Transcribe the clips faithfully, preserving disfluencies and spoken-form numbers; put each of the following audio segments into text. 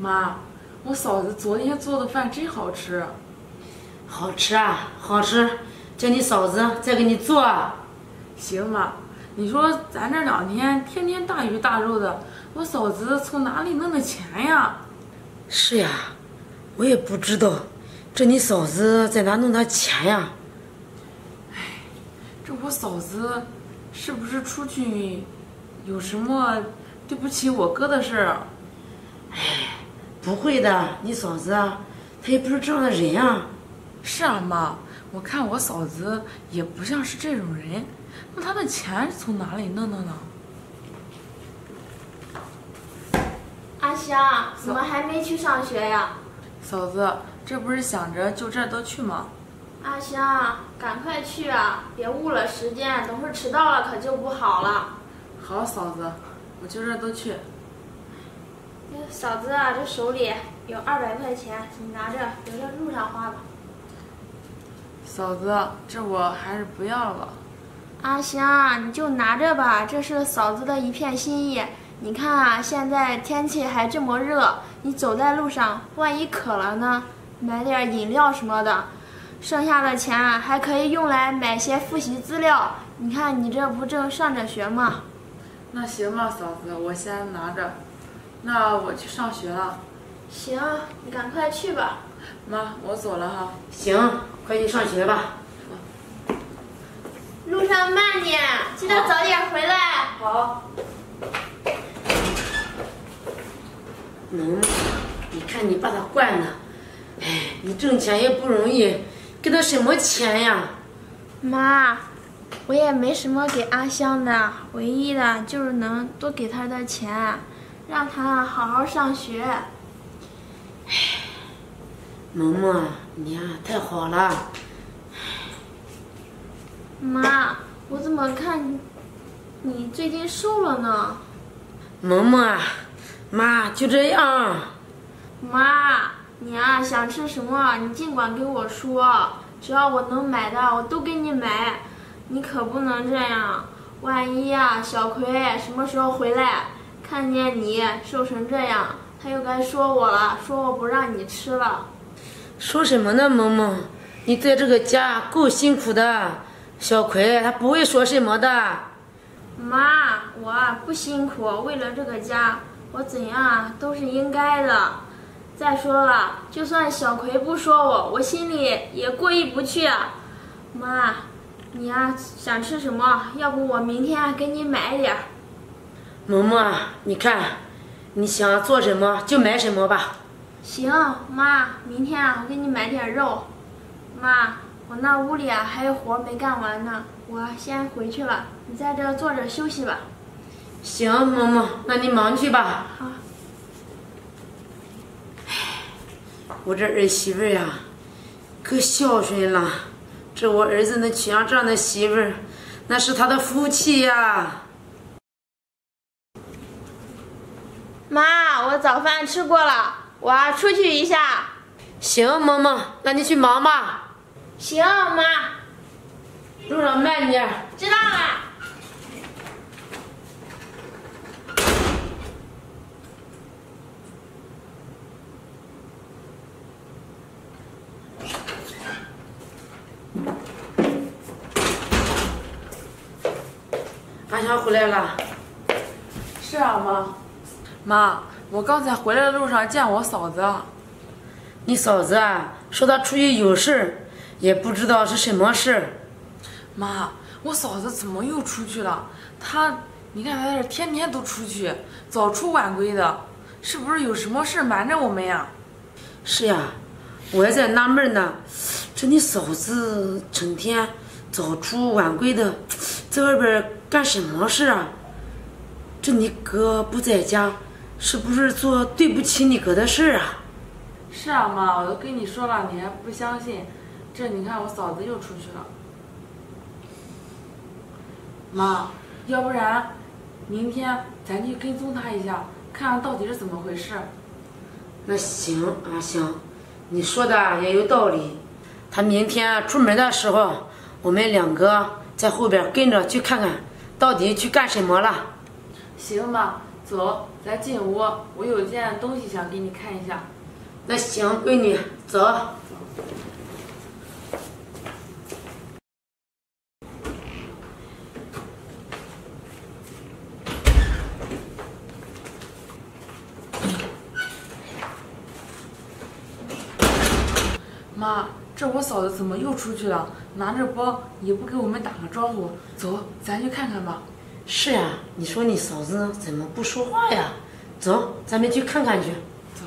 妈，我嫂子昨天做的饭真好吃。 好吃啊，好吃，叫你嫂子再给你做。 行妈，你说咱这两天天天大鱼大肉的，我嫂子从哪里弄的钱呀？ 是呀，我也不知道，这你嫂子在哪弄的钱呀？ 哎，这我嫂子是不是出去有什么对不起我哥的事儿？ 哎，不会的，你嫂子她也不是这样的人啊。 是啊妈，我看我嫂子也不像是这种人，那她的钱是从哪里弄的呢？ 阿香，怎么还没去上学呀？ 嫂子，这不是想着就这都去吗？ 阿香，赶快去啊，别误了时间，等会儿迟到了可就不好了。 好，嫂子，我就这都去。 嫂子啊，这手里有二百块钱，你拿着，留着路上花吧。 嫂子，这我还是不要了吧。 阿香，你就拿着吧，这是嫂子的一片心意。你看啊，现在天气还这么热，你走在路上，万一渴了呢？买点饮料什么的，剩下的钱啊还可以用来买些复习资料。你看你这不正上着学吗？ 那行吧，嫂子，我先拿着。那我去上学了。 行，你赶快去吧。 妈，我走了哈。 行，快去上学吧。 路上慢点，记得早点回来。 好。 能，你看你把他惯的，哎，你挣钱也不容易，给他什么钱呀？ 妈，我也没什么给阿香的，唯一的就是能多给她的钱，让她好好上学。 哎，萌萌，你呀太好了。 妈，我怎么看你最近瘦了呢？ 萌萌啊，妈就这样。 妈，你啊想吃什么你尽管给我说，只要我能买的我都给你买。你可不能这样，万一啊小葵什么时候回来，看见你瘦成这样，他又该说我了，说我不让你吃了。 说什么呢，萌萌？你在这个家够辛苦的，小葵他不会说什么的。 妈，我不辛苦，为了这个家，我怎样啊都是应该的。再说了，就算小葵不说我，我心里也过意不去啊。妈，你呀想吃什么？要不我明天给你买点儿。 萌萌，你看，你想做什么就买什么吧。 行，妈，明天啊我给你买点肉。妈，我那屋里啊还有活没干完呢，我先回去了，你在这坐着休息吧。 行，萌萌，那你忙去吧。 好。 我这儿媳妇呀，可孝顺了。这我儿子能娶上这样的媳妇儿，那是他的福气呀。 妈，我早饭吃过了，我要出去一下。 行，萌萌，那你去忙吧。 行，妈。 路上慢点。 知道了。 阿香回来了。 是啊，妈。妈，我刚才回来的路上见我嫂子。 你嫂子啊，说她出去有事，也不知道是什么事。 妈，我嫂子怎么又出去了？她，你看她这天天都出去，早出晚归的，是不是有什么事瞒着我们呀？ 是呀，我也在纳闷呢。这你嫂子成天早出晚归的，在外边干什么事啊？这你哥不在家，是不是做对不起你哥的事啊？ 是啊，妈，我都跟你说了，你还不相信。这你看我嫂子又出去了。妈，要不然明天咱去跟踪她一下，看看到底是怎么回事。 那行，阿香，你说的也有道理。他明天出门的时候，我们两个在后边跟着去看看，到底去干什么了。 行吧， 走，咱进屋，我有件东西想给你看一下。 那行，闺女，走。 妈，这我嫂子怎么又出去了？拿着包也不给我们打个招呼。走，咱去看看吧。 是呀，你说你嫂子怎么不说话呀？走，咱们去看看去。 走。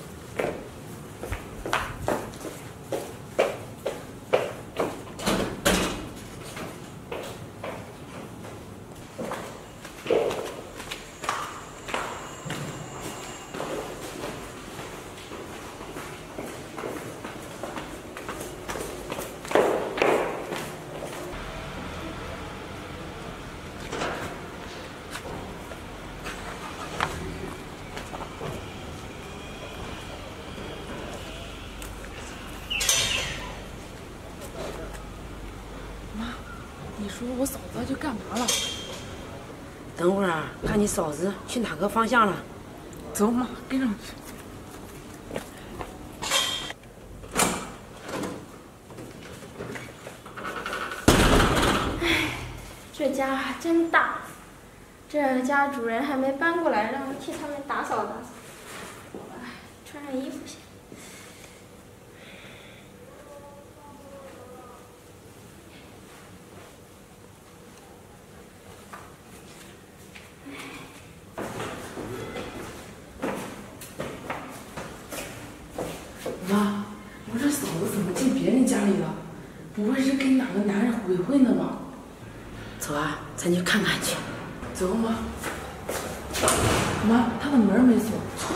你说我嫂子去干嘛了？ 等会儿啊，看你嫂子去哪个方向了。 走，妈，跟上去。 唉，这家真大，这家主人还没搬过来，让我替他们打扫打扫。唉，穿上衣服先。 妈，我这嫂子怎么进别人家里了？不会是跟哪个男人鬼混的吧？ 走啊，咱去看看去。 走，妈。妈，他的门没锁。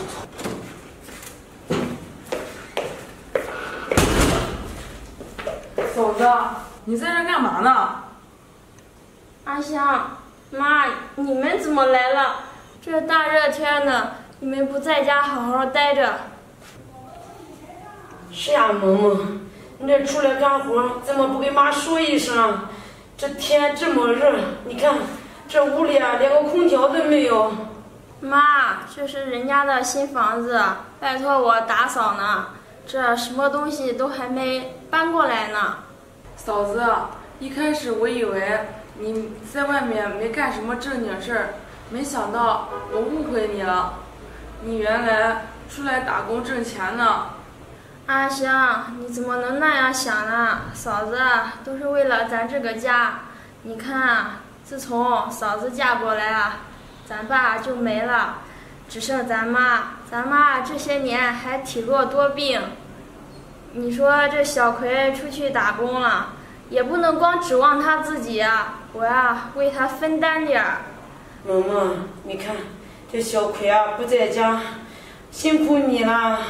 嫂子，你在这干嘛呢？ 阿香，妈，你们怎么来了？这大热天的，你们不在家好好待着。 是呀，萌萌，你这出来干活怎么不跟妈说一声？这天这么热，你看这屋里啊连个空调都没有。 妈，这是人家的新房子，拜托我打扫呢。这什么东西都还没搬过来呢。 嫂子，一开始我以为你在外面没干什么正经事儿，没想到我误会你了。你原来出来打工挣钱呢。 阿香，你怎么能那样想呢？嫂子都是为了咱这个家。你看，自从嫂子嫁过来啊，咱爸就没了，只剩咱妈。咱妈这些年还体弱多病。你说这小葵出去打工了，也不能光指望他自己啊，我呀为他分担点儿。 萌萌，你看这小葵啊不在家，辛苦你了。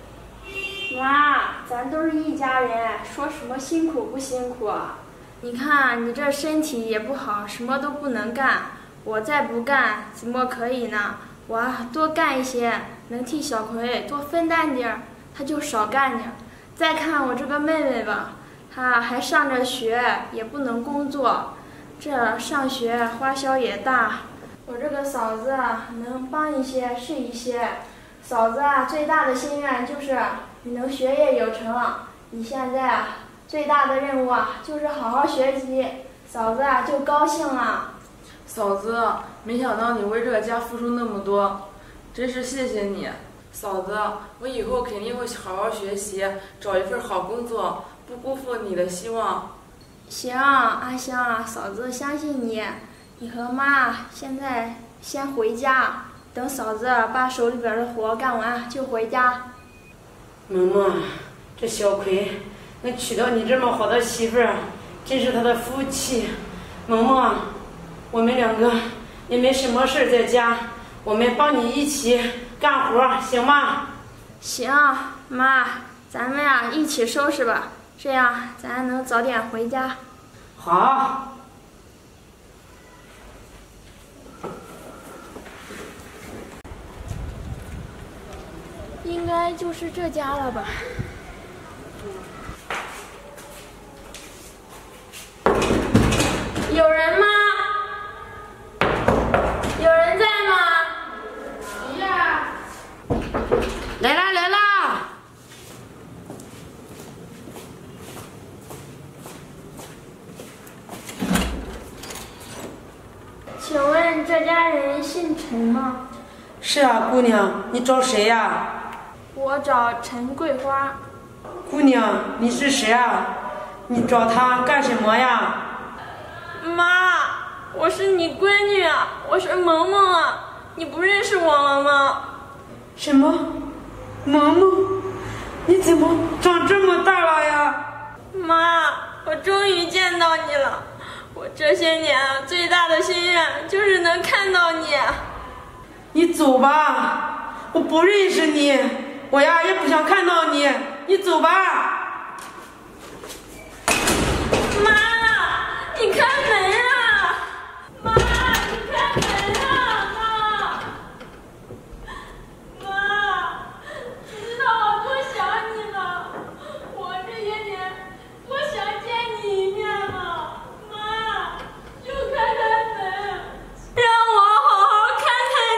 妈，咱都是一家人，说什么辛苦不辛苦啊？你看你这身体也不好，什么都不能干。我再不干怎么可以呢？我多干一些，能替小葵多分担点儿，他就少干点儿。再看我这个妹妹吧，她还上着学，也不能工作，这上学花销也大。我这个嫂子能帮一些是一些。嫂子啊，最大的心愿就是你能学业有成。你现在啊，最大的任务啊，就是好好学习。嫂子啊，就高兴了。 嫂子，没想到你为这个家付出那么多，真是谢谢你。嫂子，我以后肯定会好好学习，找一份好工作，不辜负你的希望。 行，阿香，嫂子相信你。你和妈现在先回家。等嫂子把手里边的活干完就回家。 萌萌，这小葵能娶到你这么好的媳妇儿，真是他的福气。萌萌，我们两个也没什么事在家，我们帮你一起干活，行吗？ 行，妈，咱们呀一起收拾吧，这样咱能早点回家。 好。 应该就是这家了吧。有人吗？有人在吗？ 晨吗？ 是啊，姑娘，你找谁呀？ 我找陈桂花。 姑娘，你是谁啊？你找她干什么呀？ 妈，我是你闺女啊，我是萌萌啊，你不认识我了吗？ 什么？萌萌？你怎么长这么大了呀？ 妈，我终于见到你了。我这些年啊，最大的心愿就是能看到你。 你走吧，我不认识你，我呀也不想看到你，你走吧。 妈，你开门啊！妈，你开门啊！妈，妈，你知道我多想你吗？我这些年多想见你一面吗？妈，就开开门，让我好好看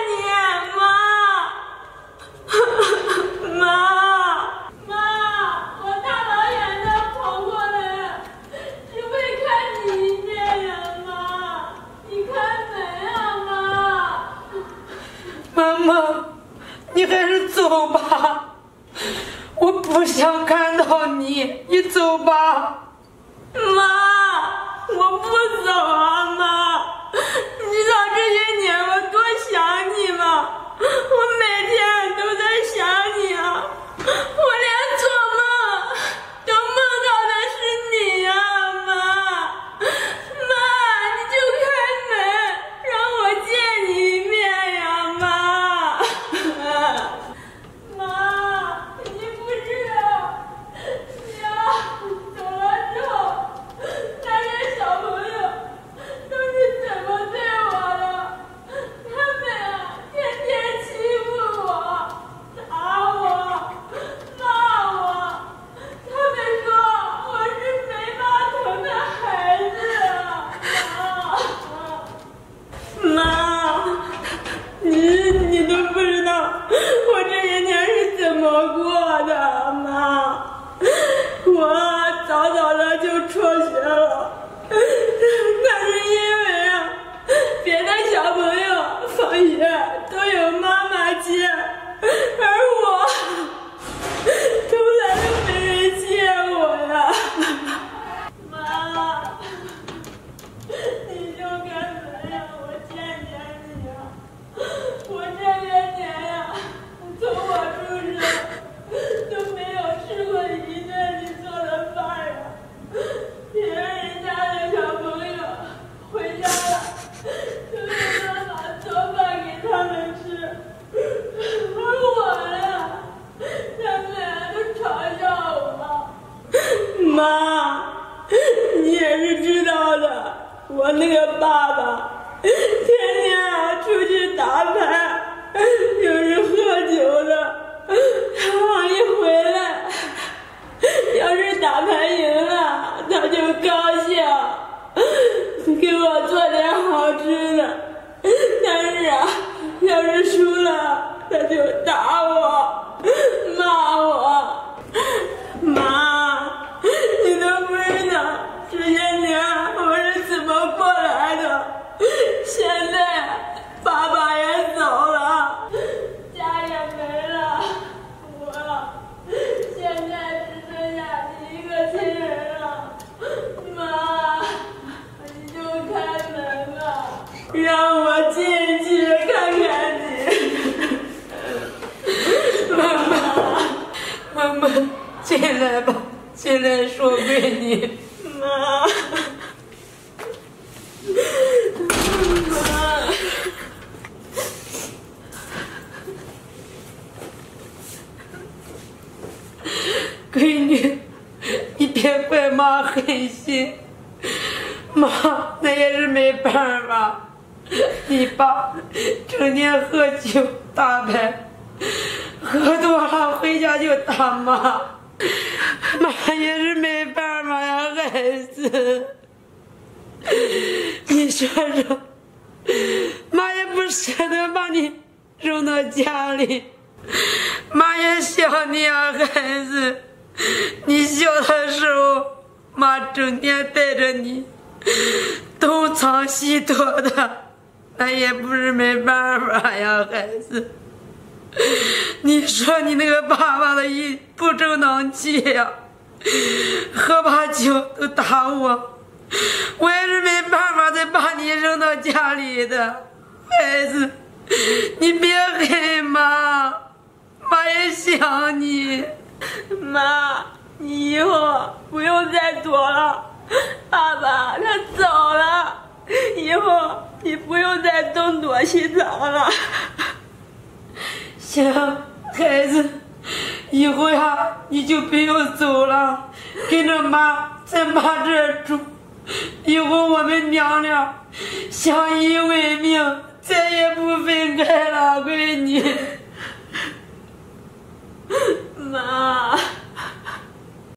看你，妈。妈，妈，我大老远的跑过来，只为看你一面呀，妈，你开门啊，妈。 妈妈，你还是走吧，我不想看到你，你走吧。 妈，我不走啊，妈！你知道这些年我多想你吗？我每天都在想你啊，我连做梦都梦到的是你呀，妈！妈，你就开门，让我见你一面呀，妈！妈，你不是啊，你啊走了之后，那些小朋友都是怎么对我的？他们啊，天天欺负我，打我，骂我。他们说我是没妈疼的孩子啊，妈。妈，你你都不知道我这些年是怎么过的，妈。我早早的就辍学了，那是因为啊，别的小朋友放学都有妈妈接，而我从来都没人接我呀。妈，你就开门呀，我见见你呀。我这些年呀，从我出生都没有吃过一顿你做的饭呀。别人家的小朋友回家了，都是妈妈做饭给他们吃，而我呀，他们都嘲笑我。妈，你也是知道的，我那个爸爸天天啊出去打牌，又是喝酒的，他一回来，要是打牌赢了，他就高兴，给我做点好吃的；但是啊，要是输了，他就打我，骂我。妈，你都不知道这些年我是怎么过来的。现在爸爸也走了，家也没了，我现在只剩下你一个亲人了。妈，你就开门吧，让我进去看看你。 妈妈，妈妈，进来吧，进来说给你。 妈，妈， 闺女，你别怪妈狠心，妈那也是没办法。你爸整天喝酒打牌，喝多了回家就打妈，妈也是没办法呀，孩子。你说说，妈也不舍得把你扔到家里，妈也想你啊，孩子。你小的时候，妈整天带着你东藏西躲的， 那也不是没办法呀，孩子。你说你那个爸爸的一不正当气呀，喝把酒都打我，我也是没办法再把你扔到家里的。孩子，你别黑妈，妈也想你。 妈，你以后不用再躲了，爸爸他走了，以后你不用再东躲西藏了。 行，孩子，以后呀你就不用走了，跟着妈在妈这儿住。以后我们娘俩相依为命，再也不分开了，闺女。